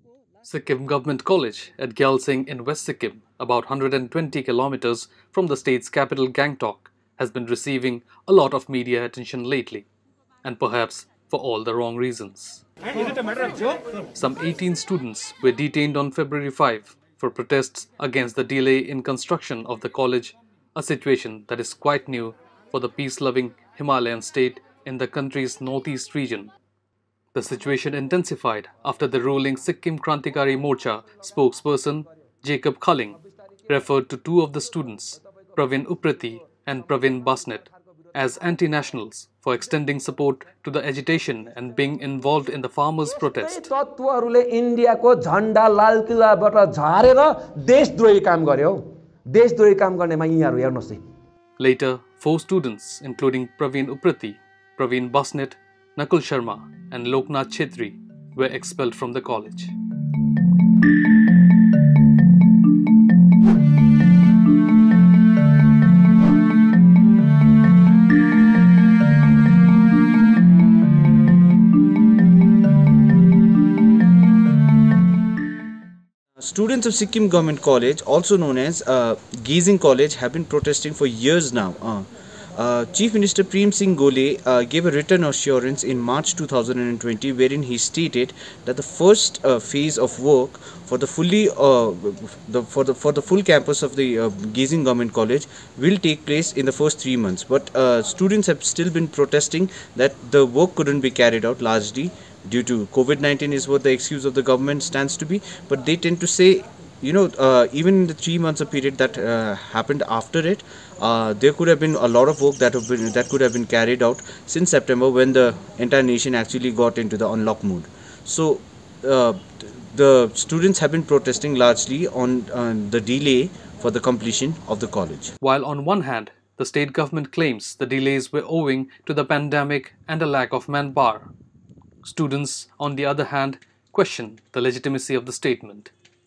Sikkim Government College at Gyalsing in West Sikkim, about 120 kilometers from the state's capital Gangtok, has been receiving a lot of media attention lately, and perhaps for all the wrong reasons. Some 18 students were detained on February 5 for protests against the delay in construction of the college, a situation that is quite new for the peace-loving Himalayan state in the country's northeast region. The situation intensified after the ruling Sikkim Krantikari Morcha spokesperson Jacob Khalling referred to two of the students, Praveen Uprati and Praveen Basnet, as anti-nationals for extending support to the agitation and being involved in the farmers' protest. तत्त्वहरूले इन्डियाको झण्डा लाल किल्लाबाट झारेर देशद्रोही काम गर्यो देशद्रोही काम गर्नेमा यिनीहरू हेर्नुस् है. Later, four students, including Praveen Uprati, Praveen Basnet, Nakul Sharma and Loknath Chetri, were expelled from the college. Students of Sikkim Government College, also known as Gazing College, have been protesting for years now. Chief Minister Prem Singh Gole gave a written assurance in March 2020, wherein he stated that the first phase of work for the full campus of the Gazing Government College will take place in the first 3 months. But students have still been protesting that the work couldn't be carried out largely due to COVID-19 is what the excuse of the government stands to be. But they tend to say, even in the 3 months of period that happened after it, there could have been a lot of work that could have been carried out since September, when the entire nation actually got into the unlock mood. So the students have been protesting largely on the delay for the completion of the college. While on one hand, the state government claims the delays were owing to the pandemic and a lack of manpower, students, on the other hand, question the legitimacy of the statement.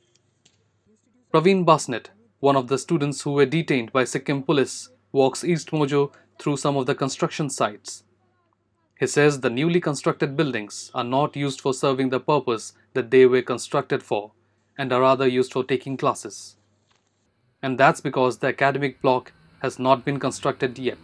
Praveen Basnet, one of the students who were detained by Sikkim police, walks East Mojo through some of the construction sites. He says the newly constructed buildings are not used for serving the purpose that they were constructed for, and are rather used for taking classes. And that's because the academic block has not been constructed yet.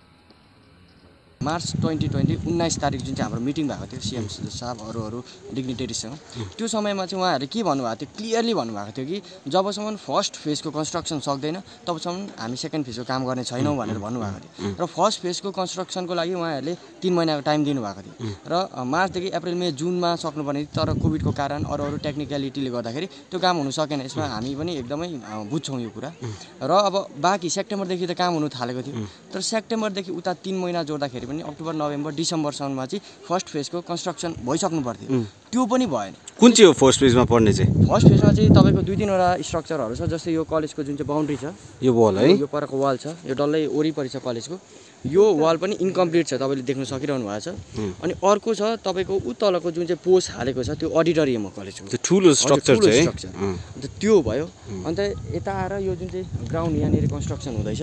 March 2020 19 तारिक जुन चाहिँ हाम्रो meeting भएको थियो CM साहब अरू डिग्निटरीसँग, त्यो समयमा चाहिँ उहाँहरूले के भन्नुभएको थियो, क्लियरली भन्नुभएको थियो कि जबसम्म फर्स्ट फेजको कन्स्ट्रक्सन सक्दैन तबसम्म हामी सेकेन्ड फेजको काम गर्ने छैनौँ भनेर भन्नुभएको थियो। र फर्स्ट फेजको कन्स्ट्रक्सनको लागि उहाँहरूले 3 महिनाको टाइम दिनुभएको थियो र मार्चदेखि अप्रिल मे जुनमा सक्नुपर्ने, तर कोभिडको कारण अरू टेक्निकलिटीले गर्दाखेरि त्यो काम हुन सकेन। यसमा हामी पनि एकदमै बुझ्छौँ यो कुरा। र अब बाँकी सेप्टेम्बरदेखि त काम हुन थालेको थियो, तर सेप्टेम्बरदेखि उता 3 महिना जोड्दाखेरि पनि अक्टोबर नोभेम्बर डिसेम्बरसम्ममा चाहिँ फर्स्ट फेजको कन्स्ट्रक्सन भइसक्नु पर्थ्यो, त्यो पनि भएन। कुन चाहिँ हो फर्स्ट फेजमा पर्ने चाहिँ? फर्स्ट फेजमा चाहिँ तपाईँको 2-3वटा स्ट्रक्चरहरू छ, जस्तै यो कलेजको जुन चाहिँ बाउन्ड्री छ, यो वाल है, यो परको वाल छ, यो डल्लै वरिपरि छ कलेजको, यो वाल पनि इन्कम्प्लिट छ, तपाईँले देख्न सकिरहनु भएको छ। अनि अर्को छ तपाईँको उ तलको जुन चाहिँ पोस्ट हालेको छ, त्यो अडिटोरियम हो कलेजको, त्यो ठुलो स्ट्रक्चर चाहिँ अन्त त्यो भयो। अन्त यता आएर यो जुन चाहिँ ग्राउन्ड यहाँनिर कन्स्ट्रक्सन हुँदैछ,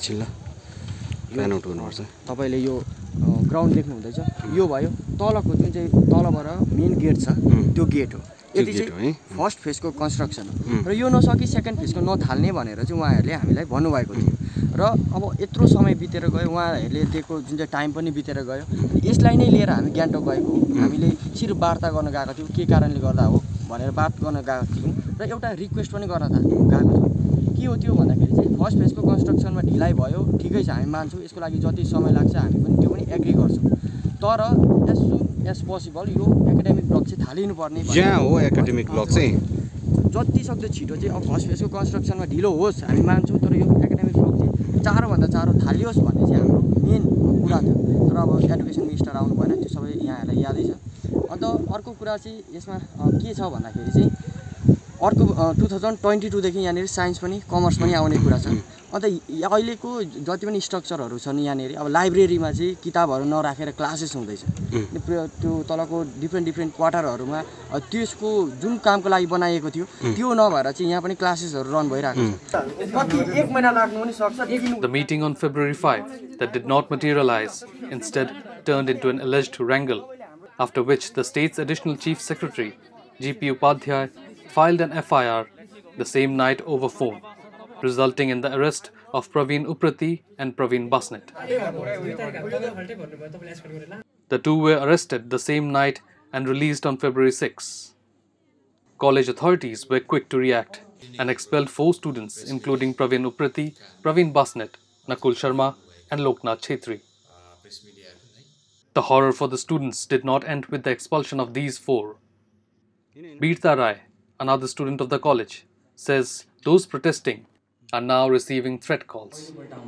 तपाईँले यो ग्राउन्ड देख्नु हुँदैछ, यो भयो। तलको जुन चाहिँ तलबाट मेन गेट छ, त्यो गेट हो। यति चाहिँ फर्स्ट फेजको कन्स्ट्रक्सन हो। र यो नसकी सेकेन्ड फेजको नथाल्ने भनेर चाहिँ उहाँहरूले हामीलाई भन्नुभएको थियो। र अब यत्रो समय बितेर गयो, उहाँहरूले दिएको जुन चाहिँ टाइम पनि बितेर गयो। यसलाई नै लिएर हामी गान्तोक गएको, हामीले सिर्फ वार्ता गर्न गएको थियौँ, के कारणले गर्दा हो भनेर बात गर्न गएको थियौँ। र एउटा रिक्वेस्ट पनि गर्न गएको थियौँ। के हो त्यो भन्दाखेरि चाहिँ फर्स्ट फेजको कन्स्ट्रक्सनमा ढिलाइ भयो, ठिकै छ, हामी मान्छौँ, यसको लागि जति समय लाग्छ हामी पनि त्यो पनि एग्री गर्छौँ। तर एज सुन एज पोसिबल यो एकाडेमिक ब्लक चाहिँ थालिनुपर्ने, जहाँ हो एकाडेमिक ब्लक चाहिँ जति सक्दो छिटो चाहिँ। अब फर्स्ट फेजको कन्स्ट्रक्सनमा ढिलो होस् हामी मान्छौँ, तर यो एकाडेमिक ब्लक चाहिँ चाँडोभन्दा चाँडो थालियोस् भन्ने चाहिँ हाम्रो मेन कुरा थियो। तर अब एडुकेसन मिनिस्टर आउनु भएन, त्यो सबै यहाँहरूलाई यादै छ। अन्त अर्को कुरा चाहिँ यसमा के छ भन्दाखेरि चाहिँ अर्को 2022देखि यहाँनिर साइन्स पनि कमर्स पनि आउने कुरा छ। अन्त अहिलेको जति पनि स्ट्रक्चरहरू छन् यहाँनिर, अब लाइब्रेरीमा चाहिँ किताबहरू नराखेर क्लासेस हुँदैछ, त्यो तलको डिफ्रेन्ट क्वार्टरहरूमा त्यसको जुन कामको लागि बनाइएको थियो त्यो नभएर चाहिँ यहाँ पनि क्लासेसहरू रन भइरहेको छ। कति 1 महिना लाग्नु पनि सक्छ। The meeting on February 5 that did not materialize instead turned into an alleged wrangle, after which the state's additional chief secretary GP Upadhyay filed an FIR the same night over phone, resulting in the arrest of Praveen Uprati and Praveen Basnet. The two were arrested the same night and released on February 6. College authorities were quick to react and expelled 4 students, including Praveen Uprati, Praveen Basnet, Nakul Sharma, and Loknath Chhetri. The horror for the students did not end with the expulsion of these 4. Birta Rai, another student of the college, says those protesting are now receiving threat calls.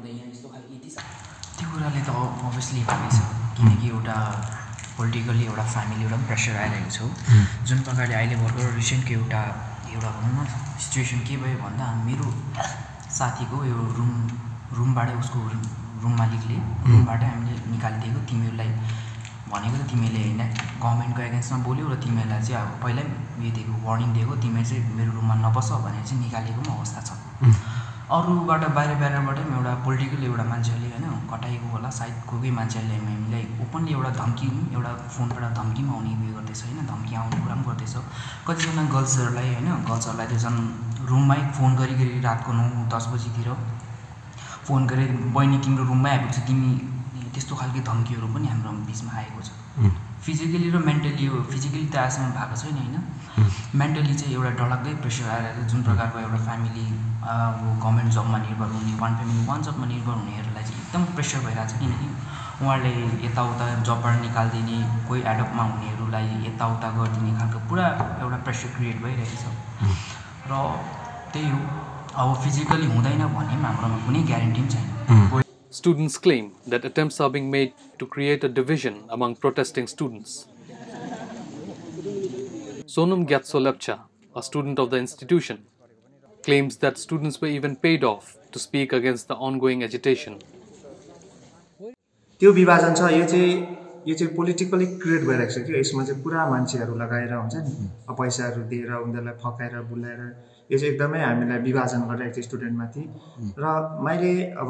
Politically एउटा family एउटा pressure आइरहेको छ जुन प्रकारले अहिले भर्खर रिसेन्टको एउटा भनौँ न सिचुएसन के भयो भन्दा मेरो साथीको यो रुमबाट उसको रुम मालिकले रुमबाट हामीले निकालिदिएको तिमीहरूलाई भनेको त तिमीले हैन गभर्नमेन्टको एगेन्स्टमा बोल्यो र तिमीहरूलाई चाहिँ अब पहिल्यै यो दिएको वार्निङ दिएको तिमीहरू चाहिँ मेरो रुममा नबस भनेर चाहिँ निकालेको पनि अवस्था छ अरूबाट बाहिरबाट एउटा पोलिटिकल एउटा मान्छेले हैन कटाएको होला सायद कोही मान्छेले हामीलाई ओपनली एउटा धम्की एउटा फोनबाट धम्कीमा आउने उयो गर्दैछ हैन धम्की आउने कुरा पनि गर्दैछ कतिजना गर्ल्सहरुलाई त झन् रुममै फोन गरी रातको 9-10 बजीतिर फोन गरे बहिनी तिम्रो रुममै आएको छ तिमी त्यस्तो खालको धम्कीहरु पनि हाम्रो बीचमा आएको छ फिजिकली र मेन्टली फिजिकली त आसमा भएको छैन हैन मेन्टली चाहिँ एउटा डरलाग्दै प्रेसर आइरहेको जुन प्रकारको एउटा फ्यामिली गभर्नमेन्ट जबमा निर्भर हुने वान फ्यामिली वान जबमा निर्भर हुनेहरुलाई चाहिँ एकदम प्रेसर भइरहेछ किनकि उहाँले यताउता जबबाट निकाल्दिने कोही एडप्टमा हुनेहरुलाई यताउता गर्दिने खालको पुरा एउटा प्रेसर क्रिएट भइरहेछ र त्यही हो अब फिजिकली हुँदैन भन्ने हाम्रोमा कुनै ग्यारेन्टी छैन Students claim that attempts are being made to create a division among protesting students. Sonam Gyatso Lepcha, a student of the institution, claims that students were even paid off to speak against the ongoing agitation. त्यो विभाजन छ यो चाहिँ politically create भइरहेको छ कि यसमा चाहिँ पुरा मान्छेहरु लगाएर हुन्छ नि पैसाहरु दिएर उनीहरुलाई फकाएर बुलाएर यो चाहिँ एकदमै हामीलाई विभाजन गरिरहेको छ स्टुडेन्टमाथि र मैले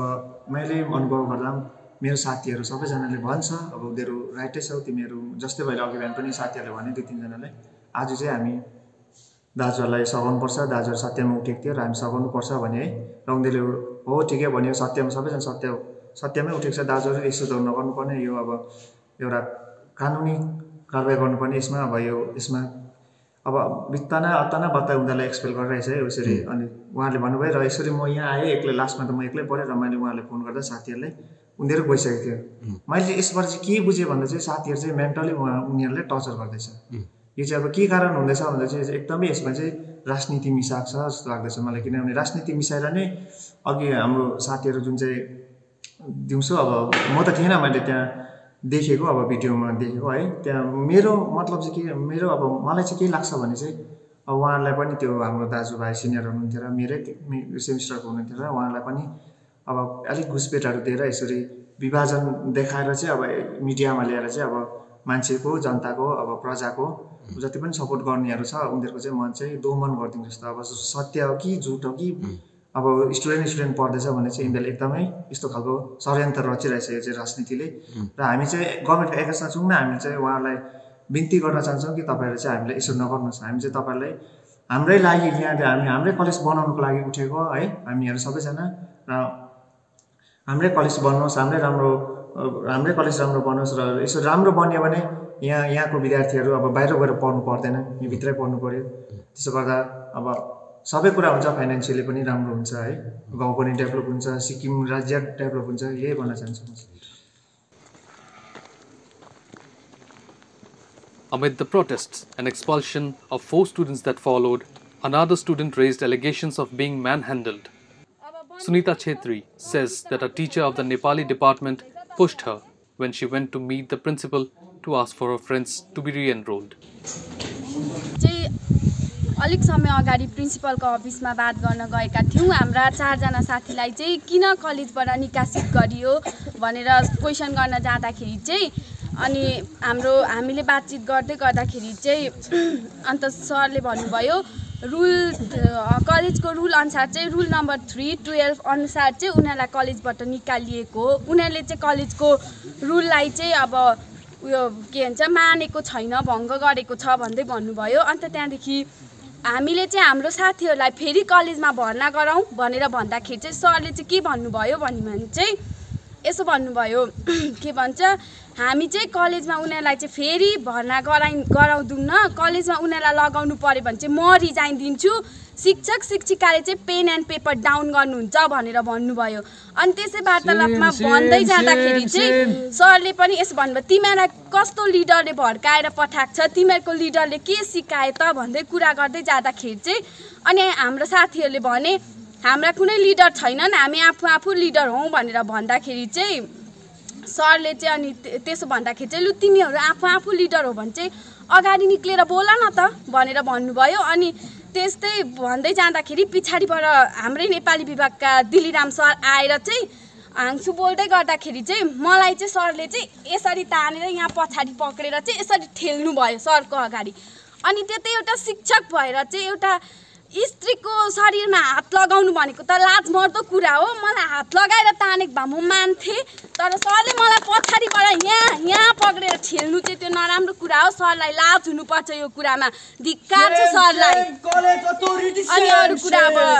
अनुभव गर्दा मेरो साथीहरु सबैजनाले भन्छ अब उनीहरु राइटै छ तिमीहरु जस्तै भएर अघि बिहान पनि साथीहरुले भने 2-3 जनालाई आज चाहिँ हामी दाजुहरुलाई सघाउनु पर्छ दाजुहरु सत्यमा उठेको थियो र हामी सघाउनु पर्छ भने है र उनीहरुले हो ठिकै भन्यो सत्यमा सबैजना सत्यमै उठेको छ दाजुहरु यसो त नगर्नु पर्ने यो अब एउटा कानुनी कारबाही गर्नुपर्ने यसमा अब यसमा अब बित्ताना अत्ताना बत्ता उनीहरुलाई एक्सपेल गरिरहेछ है यसरी अनि उहाँले भन्नुभयो र यसरी म यहाँ आए एक्लै लास्टमा त म एक्लै परे र मैले उहाँलाई फोन गर्दा साथीहरुलाई उनीहरु गइसकेको थियो मैले यसबाट चाहिँ के बुझे भन्दा चाहिँ साथीहरु चाहिँ मेन्टली उनीहरुले टर्चर गर्दैछ यो चाहिँ अब के कारण हुँदैछ भन्दा चाहिँ एकदमै यसमा चाहिँ राजनीति मिसाएको छ जस्तो लाग्दैछ मलाई किनभने राजनीति मिसाएर नै अघि हाम्रो साथीहरु जुन चाहिँ दिउँसो अब म त थिएन मैले त्यहाँ देखेको अब भिडियोमा देखेको है त्यहाँ मेरो मतलब चाहिँ के मेरो अब मलाई चाहिँ के लाग्छ भने चाहिँ अब उहाँहरुलाई पनि त्यो हाम्रो दाजुभाइ सिनियर हुनुहुन्थ्यो र मेरै सेमिस्टरको हुनुहुन्थ्यो र उहाँहरुलाई पनि अब अलिक घुसपेटहरु दिएर यसरी विभाजन देखाएर चाहिँ अब मिडियामा ल्याएर चाहिँ अब मान्छेको जनताको अब प्रजाको जति पनि सपोर्ट गर्नेहरु छ उनीहरुको चाहिँ मन चाहिँ दोमन गर्दिनु जस्तो अब सत्य हो कि झुट हो कि अब स्टुडेन्ट पढ्दैछ भने चाहिँ इन्डियाले एकदमै यस्तो खालको षड्यन्त्र रचिरहेछ यो चाहिँ राजनीतिले र हामी चाहिँ गभर्नमेन्टको एगेन्स्टमा छौं न हामी चाहिँ उहाँहरुलाई बिन्ती गर्न चाहन्छौं कि तपाईहरु चाहिँ हामीले यसो नगर्नुस् हामी चाहिँ तपाईहरुलाई हाम्रै लागि यहाँ हामी हाम्रै कलेज बनाउनको लागि उठेको है हामीहरु सबैजना र हाम्रै कलेज बनाउनुस् हाम्रै कलेज राम्रो बनोस् र यसो राम्रो बन्यो भने यहाँको विद्यार्थीहरु अब बाहिर गएर पढ्नु पर्दैन यहाँ भित्रै पढ्नु पर्यो त्यसो गर्दा अब सबै कुरा हुन्छ फाइनान्शियली पनि राम्रो हुन्छ है गाउँ पनि डेभलप हुन्छ सिक्किम राज्य डेभलप हुन्छ यही भन्न चाहन्छु म Amid the protests and expulsion of 4 students that followed, another student raised allegations of being manhandled. Sunita Chhetri says that a teacher of the Nepali department pushed her when she went to meet the principal to ask for her friends to be re-enrolled. अलिक समय अगाडि प्रिन्सिपलको अफिसमा बात गर्न गएका थियौं हाम्रा 4 जना साथीलाई चाहिँ किन कलेजबाट निकासित गरियो भनेर क्वेशन गर्न जाँदाखेरि चाहिँ अनि हामीले बातचित गर्दाखेरि चाहिँ अन्त सरले भन्नुभयो कलेजको रुल अनुसार चाहिँ रुल नम्बर 312 अनुसार चाहिँ उनीहरुलाई कलेजबाट निकालिएको हो उनीहरुले चाहिँ कलेजको रुललाई चाहिँ अब उयो के भन्छ मानेको छैन, भङ्ग गरेको छ भन्दै भन्नुभयो। अन्त त्यहाँदेखि हामीले चाहिँ हाम्रो साथीहरूलाई फेरि कलेजमा भर्ना गरौँ भनेर भन्दाखेरि चाहिँ सरले चाहिँ के भन्नुभयो भने चाहिँ यसो भन्नुभयो के भन्छ हामी चाहिँ कलेजमा उनीहरूलाई चाहिँ फेरि भर्ना गराउँदैनौँ न, कलेजमा उनीहरूलाई लगाउनु पर्यो भने चाहिँ म रिजाइन दिन्छु, शिक्षक शिक्षिकाले चाहिँ पेन एन्ड पेपर डाउन गर्नुहुन्छ भनेर भन्नुभयो। अनि त्यसै वार्तालापमा भन्दै जाँदाखेरि चाहिँ सरले पनि यसो भन्नुभयो तिमीहरूलाई कस्तो लिडरले भड्काएर पठाएको छ, तिमीहरूको लिडरले के सिकाए त भन्दै कुरा गर्दै जाँदाखेरि चाहिँ अनि हाम्रो साथीहरूले भने हाम्रा कुनै लिडर छैनन्, हामी आफू लिडर हौँ भनेर भन्दाखेरि चाहिँ सरले चाहिँ अनि त्यसो भन्दाखेरि चाहिँ लु तिमीहरू आफू लिडर हो भने चाहिँ अगाडि निक्लेर बोल न त भनेर भन्नुभयो। अनि त्यस्तै भन्दै जाँदाखेरि पछाडिबाट हाम्रै नेपाली विभागका दिलीराम सर आएर चाहिँ हाँसु बोल्दै गर्दाखेरि चाहिँ मलाई चाहिँ सरले चाहिँ यसरी तानेर यहाँ पछाडि पक्रेर चाहिँ यसरी ठेल्नु भयो सरको अगाडि। अनि त्यो त एउटा शिक्षक भएर चाहिँ एउटा स्त्रीको शरीरमा हात लगाउनु भनेको त लाजमर्दो कुरा हो। मलाई हात लगाएर तानेको भए म मान्थेँ, तर सरले मलाई पछाडिबाट यहाँ पक्रेर ठेल्नु चाहिँ त्यो नराम्रो कुरा हो। सरलाई लाज हुनुपर्छ यो कुरामा, धिक्कार छ सरलाई। अनि अरू कुरा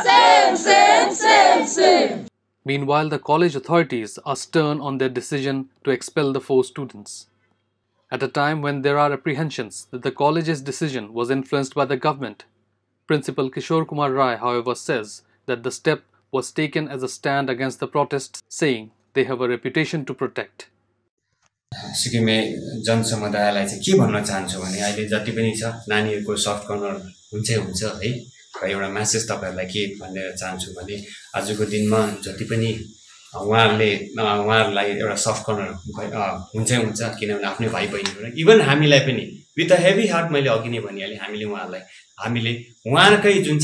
अब Meanwhile, the college authorities are stern on their decision to expel the 4 students. At a time when there are apprehensions that the college's decision was influenced by the government, Principal Kishore Kumar Rai, however, says that the step was taken as a stand against the protests, saying they have a reputation to protect. सिक्किमे जनसमुदायलाई चाहिँ के भन्न चाहन्छु भने अहिले जति पनि छ नानीहरूको सफ्ट कर्नर हुन्छ है, र एउटा मेसेज तपाईहरुलाई के भन्न चाहन्छु भने आजको दिनमा जति पनि उहाँहरुलाई एउटा सफ्ट कर्नर हुन्छ किनभने आफ्नै भाइ बहिनीहरु इभन हामीलाई पनि विथ अ हेभी हार्ट मैले अघि नै भनिहालेँ हामीले उहाँकै जुन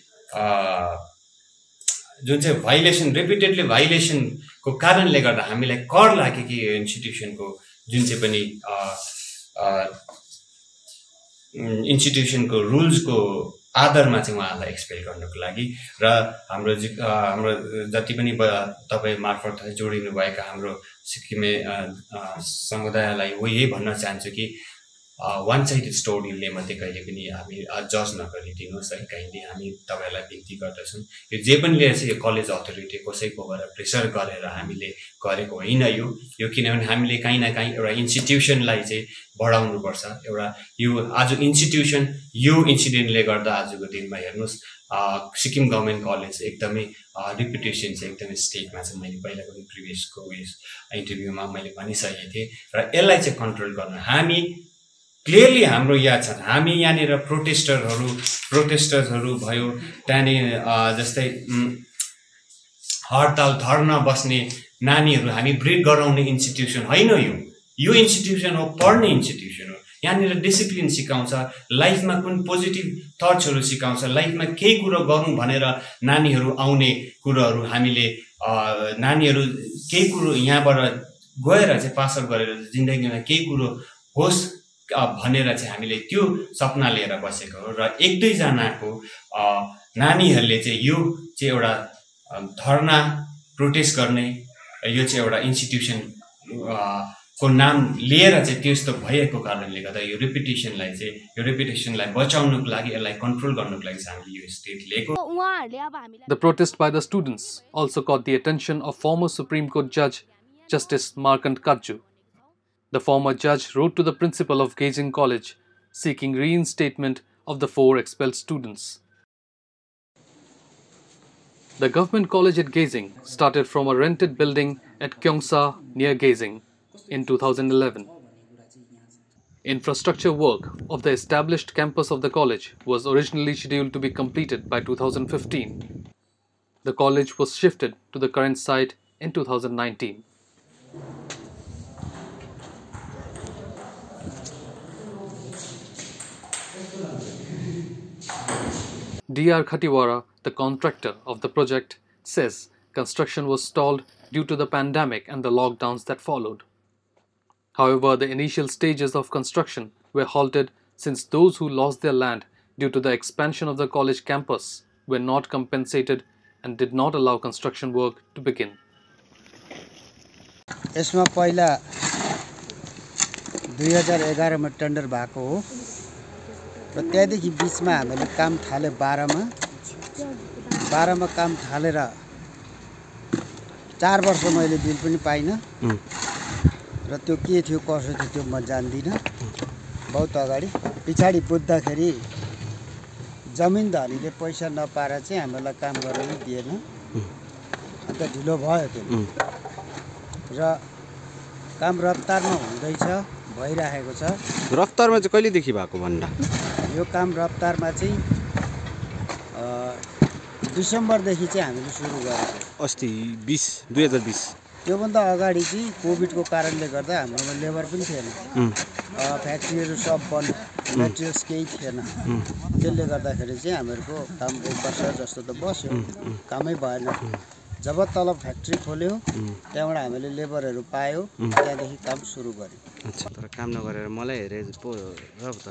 चाहिँ भाइलेसन रिपिटेडली भाइलेसन को कारणले गर्दा हामीलाई कर लाग्यो कि यो इन्स्टिट्युसनको जुन चाहिँ पनि इन्स्टिट्युसनको रुल्सको आधारमा चाहिँ उहाँलाई एक्सपेल गर्नको लागि र हाम्रो जति पनि तपाई मार्फत जोडिनु भएका हाम्रो सिक्किमे समुदायलाई यही भन्न चाहन्छु कि वान साइडेड स्टोरीले मात्रै कहिले पनि हामी जज नगरिदिनुहोस् है। कहिले हामी तपाईहरुलाई बिन्ती गर्दछौं यो जे पनि लिएर चाहिँ यो कलेज अथोरिटी कसैकोबाट प्रेसर गरेर हामीले गरेको होइन यो किनभने हामीले काहीँ न काहीँ एउटा इन्स्टिट्युसनलाई चाहिँ बढाउनु पर्छ। एउटा यो आज इन्स्टिट्युसन यो इन्सिडेन्टले गर्दा आजको दिनमा हेर्नुस् सिक्किम गभर्नमेन्ट कलेज एकदमै रिपुटेसन चाहिँ एकदमै स्टेटमा छ। मैले पहिला पनि प्रिभियसको इन्टरभ्यूमा मैले भनिसकेको थिएँ र यसलाई चाहिँ कन्ट्रोल गर्न हामी क्लियरली हाम्रो याद छ। हामी यहाँनिर प्रोटेस्टर्सहरू भयो त्यहाँनिर जस्तै हडताल धर्ना बस्ने नानीहरू हामी ब्रिड गराउने इन्स्टिट्युसन होइन यो इन्स्टिट्युसन हो, पढ्ने इन्स्टिट्युसन हो। यहाँनिर डिसिप्लिन सिकाउँछ, लाइफमा कुन पोजिटिभ थट्सहरू सिकाउँछ, लाइफमा केही कुरो गरौँ भनेर नानीहरू आउने कुरोहरू हामीले नानीहरू केही कुरो यहाँबाट गएर चाहिँ पास आउट गरेर जिन्दगीमा केही कुरो होस् भनेर चाहिँ हामीले त्यो सपना लिएर बसेको हो। र एक दुई जनाको नानीहरूले चाहिँ यो चाहिँ एउटा धर्ना प्रोटेस्ट गर्ने यो चाहिँ एउटा इन्स्टिट्युसन को नाम लिएर चाहिँ त्यस्तो भएको कारणले गर्दा यो रेपुटेसनलाई बचाउनको लागि यसलाई कन्ट्रोल गर्नको लागि चाहिँ हामीले यो स्टेट लिएको। The protest by the students also caught the attention of former Supreme Court Judge Justice Markant Kadju. The former judge wrote to the principal of Gazing College seeking reinstatement of the 4 expelled students. The government college at Gazing started from a rented building at Kyongsa near Gazing in 2011. Infrastructure work of the established campus of the college was originally scheduled to be completed by 2015. The college was shifted to the current site in 2019. D.R. Khatiwara, the contractor of the project, says construction was stalled due to the pandemic and the lockdowns that followed. However, the initial stages of construction were halted since those who lost their land due to the expansion of the college campus were not compensated and did not allow construction work to begin. यसमा पहिला 2011 मा tender भएको हो र त्यहाँदेखि बिचमा हामीले काम थाले 12 मा काम थालेर 4 वर्ष मैले बिल पनि पाइनँ र त्यो के थियो कसो थियो त्यो म जान्दिनँ। बहुत अगाडि पछाडि बुझ्दाखेरि जमिन धनीले पैसा नपाएर चाहिँ हामीलाई काम गर्न दिएन, अन्त ढिलो भयो त्यो र काम रफ्तारमा हुँदैछ, भइरहेको छ। रफ्तारमा चाहिँ कहिलेदेखि भएको भन्दा यो काम रफ्तारमा चाहिँ डिसेम्बरदेखि चाहिँ हामीले सुरु गरेको अस्ति 2020 त्योभन्दा अगाडि चाहिँ कोभिडको कारणले गर्दा हाम्रोमा लेबर पनि थिएन, फ्याक्ट्रीहरू सब बन्द, मेटेरियल्स केही थिएन। त्यसले गर्दाखेरि चाहिँ हामीहरूको काम 1 वर्ष जस्तो त बस्यो, कामै भएन। जब तल फ्याक्ट्री खोल्यो त्यहाँबाट हामीले लेबरहरू पायो, त्यहाँदेखि काम सुरु गर्यो। अच्छा, तर काम नगरेर मलाई हेरे पो र त।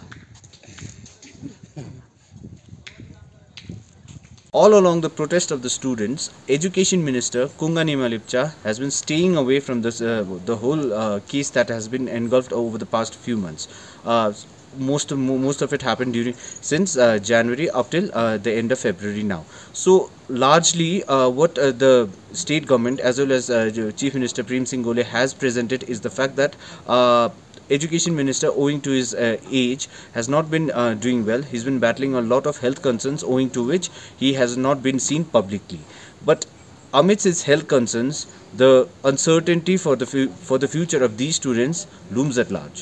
All along the protest of the students, Education Minister Kunga Nima Lepcha has been staying away from this, the whole case that has been engulfed over the past few months. Most of it happened since January up till the end of February now. So largely what the state government as well as Chief Minister Prem Singh Gole has presented is the fact that Education Minister, owing to his age, has not been doing well. He's been battling a lot of health concerns, owing to which he has not been seen publicly. But amidst his health concerns, the uncertainty for the future of these students looms at large.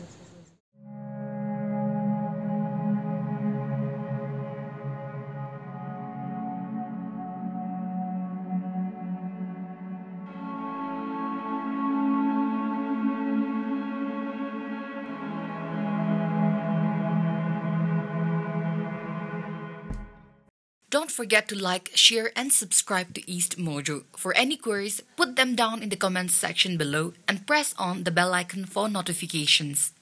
Don't forget to like, share and subscribe to East Mojo. For any queries, put them down in the comments section below and press on the bell icon for notifications.